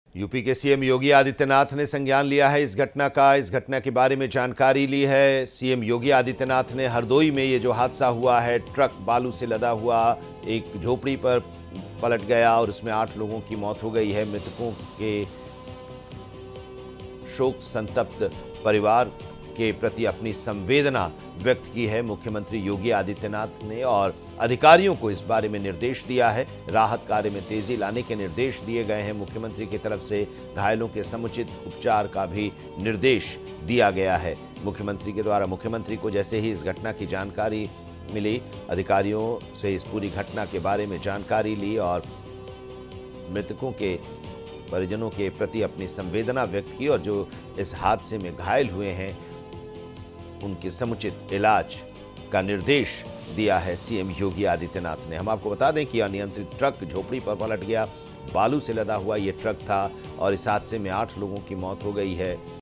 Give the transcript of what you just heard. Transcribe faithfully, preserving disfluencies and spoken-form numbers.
UP के CM Yogi Adityanath ने संज्ञान लिया है इस घटना का। इस घटना के बारे में जानकारी ली है। सीएम योगी आदित्यनाथ ने हरदोई में ये जो हादसा हुआ है, ट्रक बालू से लदा हुआ एक झोपड़ी पर पलट गया और उसमें आठ लोगों की मौत हो गई है। मृतकों के शोक संतप्त परिवार के प्रति अपनी संवेदना व्यक्त की है मुख्यमंत्री योगी आदित्यनाथ ने और अधिकारियों को इस बारे में निर्देश दिया है। राहत कार्य में तेजी लाने के निर्देश दिए गए हैं। मुख्यमंत्री की तरफ से घायलों के समुचित उपचार का भी निर्देश दिया गया है मुख्यमंत्री के द्वारा। मुख्यमंत्री को जैसे ही इस घटना की जानकारी मिली, अधिकारियों से इस पूरी घटना के बारे में जानकारी ली और मृतकों के परिजनों के प्रति अपनी संवेदना व्यक्त की और जो इस हादसे में घायल हुए हैं उनके समुचित इलाज का निर्देश दिया है सीएम योगी आदित्यनाथ ने। हम आपको बता दें कि अनियंत्रित ट्रक झोपड़ी पर पलट गया। बालू से लदा हुआ ये ट्रक था और इस हादसे में आठ लोगों की मौत हो गई है।